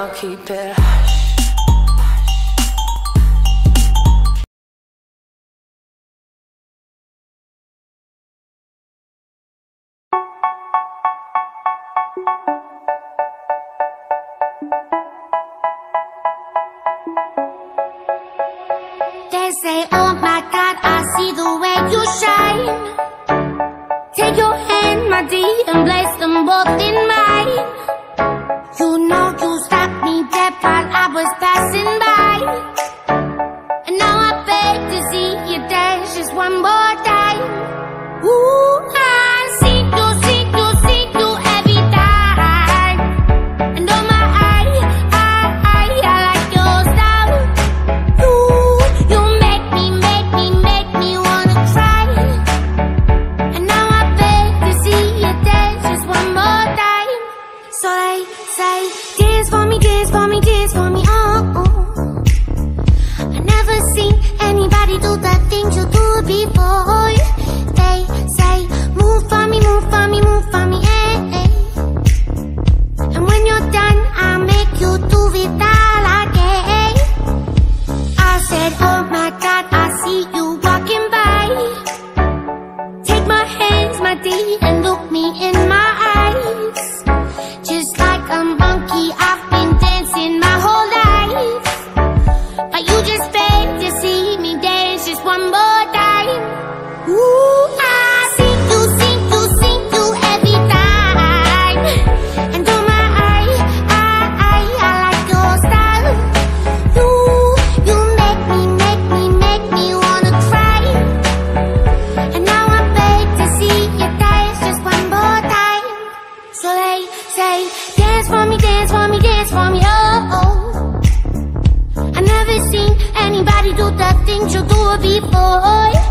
I'll keep it hush. They say, oh my God, I see the way you shine. Take your hand, my dear, and place them both in mine. You know you stopped me dead while I was passing by. And now I beg to see you dance just one more time. Ooh, I see you every time. And oh my, I like your style. You make me wanna cry. And now I beg to see you dance just one more time. So they say, dance for me, dance for me, dance for me, oh. I never seen anybody do the things you do before. They say, move for me, move for me, move for me, eh. And when you're done, I'll make you do it all again. I said, oh my God, I see you walking by. Take my hands, my dear, and look me in my eyes. Just like a monkey, I've been dancing my whole life. But you just beg to see me dance just one more time. Ooh, I see you every time. And oh my, I like your style. You make me wanna cry. And now I beg to see you dance just one more time. So they say, dance for me, dance for me, dance for me, oh. I never seen anybody do the things you do before.